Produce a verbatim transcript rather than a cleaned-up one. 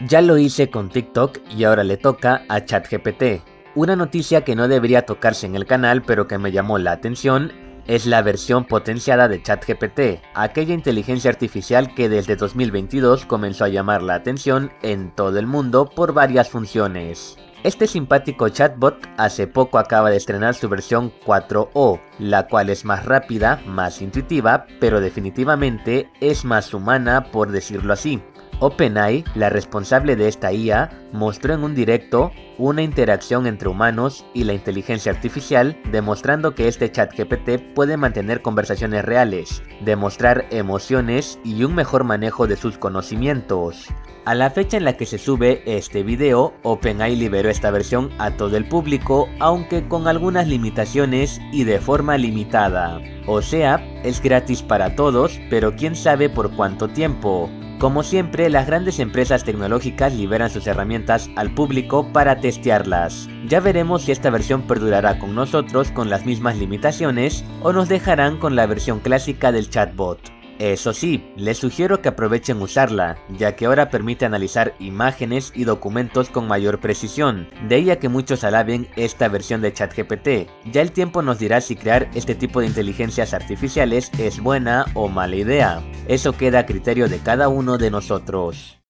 Ya lo hice con TikTok y ahora le toca a ChatGPT. Una noticia que no debería tocarse en el canal pero que me llamó la atención es la versión potenciada de ChatGPT, aquella inteligencia artificial que desde dos mil veintidós comenzó a llamar la atención en todo el mundo por varias funciones. Este simpático chatbot hace poco acaba de estrenar su versión cuatro o, la cual es más rápida, más intuitiva, pero definitivamente es más humana, por decirlo así. OpenAI, la responsable de esta I A, mostró en un directo una interacción entre humanos y la inteligencia artificial, demostrando que este ChatGPT puede mantener conversaciones reales, demostrar emociones y un mejor manejo de sus conocimientos. A la fecha en la que se sube este video, OpenAI liberó esta versión a todo el público, aunque con algunas limitaciones y de forma limitada. O sea, es gratis para todos, pero quién sabe por cuánto tiempo. Como siempre, las grandes empresas tecnológicas liberan sus herramientas al público para testearlas. Ya veremos si esta versión perdurará con nosotros con las mismas limitaciones o nos dejarán con la versión clásica del chatbot. Eso sí, les sugiero que aprovechen usarla, ya que ahora permite analizar imágenes y documentos con mayor precisión, de ahí a que muchos alaben esta versión de ChatGPT. Ya el tiempo nos dirá si crear este tipo de inteligencias artificiales es buena o mala idea. Eso queda a criterio de cada uno de nosotros.